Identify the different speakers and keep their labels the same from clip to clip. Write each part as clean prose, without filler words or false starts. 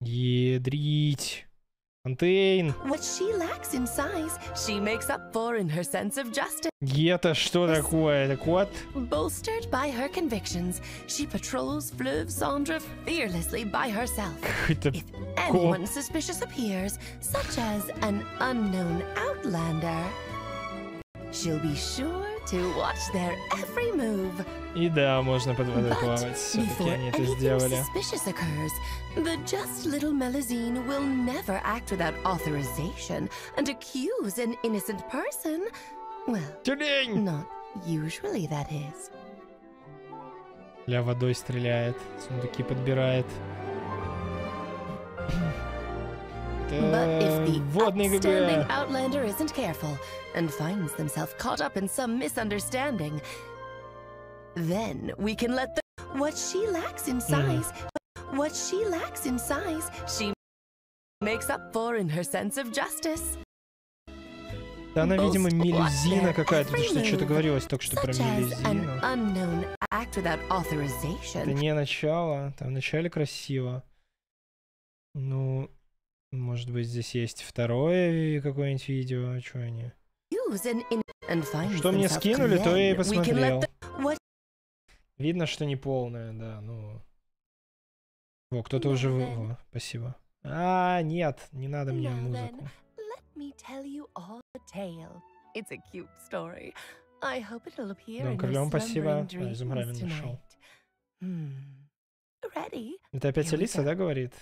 Speaker 1: Ядрить. Фонтейн.
Speaker 2: What she lacks in size, she makes up for in her sense of justice.
Speaker 1: Это что такое? Это кот?
Speaker 2: Bolstered by her convictions, she patrols Fleuve Cendre fearlessly by herself. If anyone suspicious appears, such as an unknown outlander, she'll be sure to watch their every move.
Speaker 1: И да, можно под водой плавать. Все-таки они это сделали.
Speaker 2: Suspicious occurs, the just little Melusine will never act without authorization and accuse an innocent person. Well,
Speaker 1: Тюлень!
Speaker 2: not usually, that is.
Speaker 1: Ля водой стреляет, сундуки подбирает.
Speaker 2: But if the
Speaker 1: Водный
Speaker 2: upstanding
Speaker 1: ГГ.
Speaker 2: outlander isn't careful and finds themselves caught up in some misunderstanding, then we can let the what she lacks in size, what she lacks in size, she makes up for in her sense of justice.
Speaker 1: Да она, видимо, мелюзина какая-то. Ты что-то говорилось только что про мелюзину. Это не начало. Там в начале красиво. Ну, может быть, здесь есть второе какое-нибудь видео. Что они? Что мне скинули, то я и посмотрел. Видно, что не полное, да. Ну. О, кто-то уже... О, спасибо. А, нет, не надо мне музыку. Дом Корлеон, спасибо. Изумралин нашел. Это опять Алиса, да, говорит?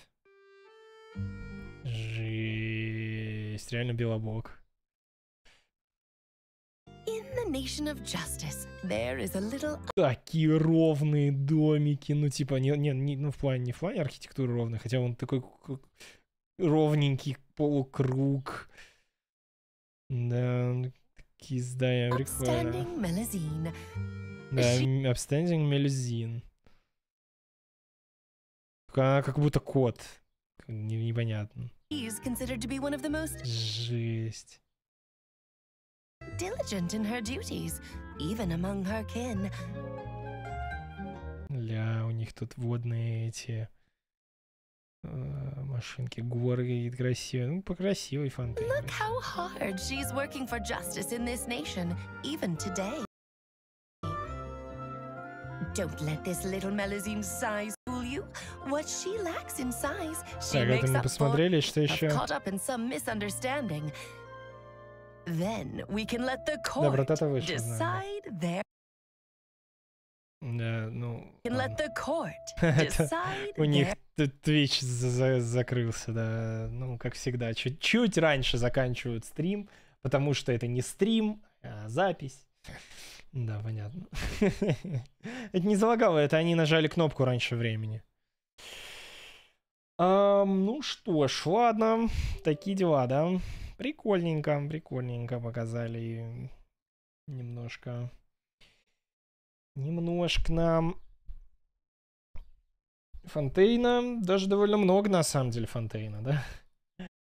Speaker 1: Жесть, реально белобок. Такие ровные домики, ну типа, ну в плане архитектуры ровные, хотя он такой ровненький полукруг. Да, такие здания прикольные. Да, Upstanding Melusine. Она как будто кот. Непонятно. Жесть.
Speaker 2: Diligent in her duties, even among her kin.
Speaker 1: Ля, у них тут водные эти машинки, горы какие-то красивые. Ну, покрасивый Фонтейн.
Speaker 2: Look how hard she's working for justice in this nation, even today. Don't let this little Melusine's size fool you. What she lacks in size, she makes up for. Caught up in some misunderstanding. Then we can let the court decide their.
Speaker 1: Да, ну.
Speaker 2: Can let the court decide.
Speaker 1: У них Twitch закрылся, да. Ну, как всегда, чуть-чуть раньше заканчивают стрим, потому что это не стрим, а запись. Да, понятно. Это не залагало, это они нажали кнопку раньше времени. Ну что ж, ладно. Такие дела, да. Прикольненько, прикольненько показали немножко нам Фонтейна. Даже довольно много, на самом деле, Фонтейна, да?